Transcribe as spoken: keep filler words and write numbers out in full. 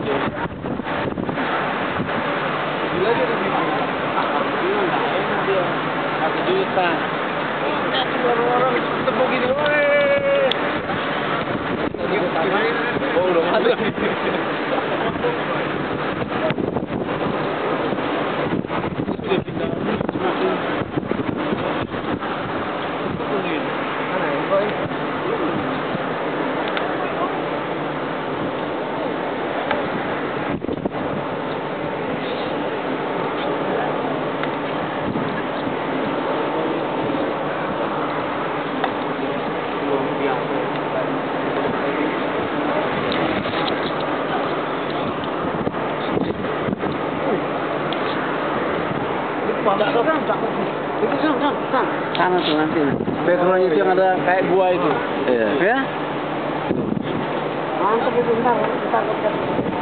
Gila dia di sini. Gila nggak enak dia. Satu juta. Orang-orang tepuk gini, woi. Oh udah masuk. Sudah pindah. Mana ya, boy? Sana tuh nanti. Background itu yang ada kayak gua itu. Iya. Ya? Mantap itu, bentar, bentar, bentar.